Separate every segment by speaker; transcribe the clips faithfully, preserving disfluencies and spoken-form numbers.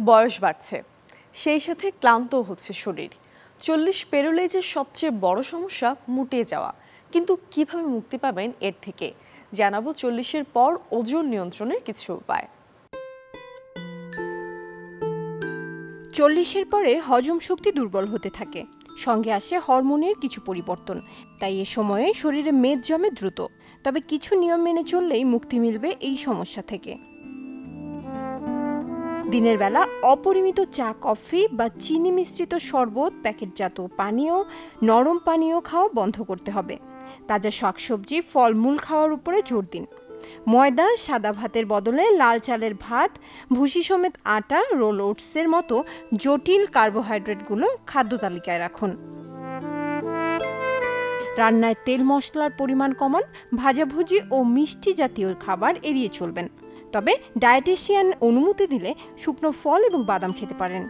Speaker 1: বয়স বাড়ছে, সেই সাথে ক্লান্ত হচ্ছে শরীর। চল্লিশ পেরোলেই যে সবচেয়ে বড় সমস্যা মুটিয়ে যাওয়া। কিন্তু কিভাবে মুক্তি পাবেন এর থেকে, জানাবো চল্লিশের পর ওজন নিয়ন্ত্রণের কিছু উপায়।
Speaker 2: চল্লিশের পরে হজম শক্তি দুর্বল হতে থাকে, সঙ্গে আসে হরমোনের কিছু পরিবর্তন। তাই এ সময়ে শরীরে মেদ জমে দ্রুত। তবে কিছু নিয়ম মেনে চললেই মুক্তি মিলবে এই সমস্যা থেকে। দিনের বেলা অপরিমিত চা, কফি বা চিনি মিশ্রিত শরবত, প্যাকেটজাত পানীয়, নরম পানীয় খাওয়া বন্ধ করতে হবে। তাজা শাকসবজি, ফলমূল খাওয়ার উপরে জোর দিন। ময়দা, সাদা ভাতের বদলে লাল চালের ভাত, ভুসি সমেত আটা, রোল ওটসের মতো জটিল কার্বোহাইড্রেটগুলো খাদ্য তালিকায় রাখুন। রান্নায় তেল মশলার পরিমাণ কমান, ভাজাভুজি ও মিষ্টি জাতীয় খাবার এড়িয়ে চলবেন। তবে ডায়েটিশিয়ান অনুমতি দিলে শুকনো ফল এবং বাদাম খেতে পারেন।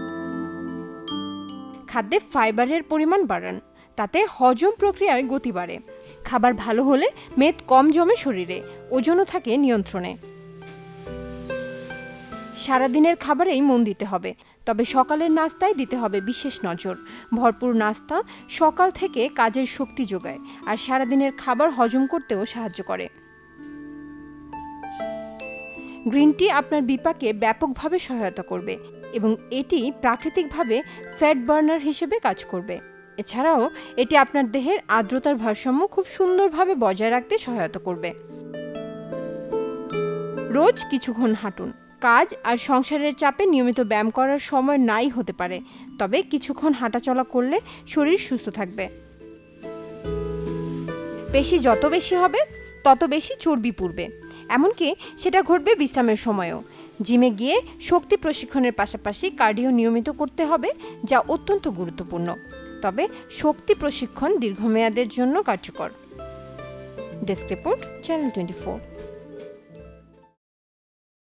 Speaker 2: খাদ্যে ফাইবারের পরিমাণ বাড়ান, তাতে হজম প্রক্রিয়ায় গতি বাড়ে। খাবার ভালো হলে মেদ কম জমে শরীরে, ওজনও থাকে নিয়ন্ত্রণে। সারাদিনের খাবারেই মন দিতে হবে, তবে সকালের নাস্তায় দিতে হবে বিশেষ নজর। ভরপুর নাস্তা সকাল থেকে কাজের শক্তি যোগায় আর সারাদিনের খাবার হজম করতেও সাহায্য করে। গ্রিন টি আপনার বিপাকে ব্যাপকভাবে সহায়তা করবে এবং এটি প্রাকৃতিকভাবে ফ্যাট বার্নার হিসেবে কাজ করবে। এছাড়াও এটি আপনার দেহের আর্দ্রতার ভারসাম্য খুব সুন্দরভাবে বজায় রাখতে সহায়তা করবে। রোজ কিছুক্ষণ হাঁটুন। কাজ আর সংসারের চাপে নিয়মিত ব্যায়াম করার সময় নাই হতে পারে, তবে কিছুক্ষণ হাঁটাচলা করলে শরীর সুস্থ থাকবে। পেশি যত বেশি হবে তত বেশি চর্বি পুড়বে, এমনকি সেটা ঘটবে বিশ্রামের সময়ও। জিমে গিয়ে শক্তি প্রশিক্ষণের পাশাপাশি কার্ডিও নিয়মিত করতে হবে, যা অত্যন্ত গুরুত্বপূর্ণ। তবে শক্তি প্রশিক্ষণ দীর্ঘমেয়াদের জন্য কার্যকর। Desk report, channel twenty four.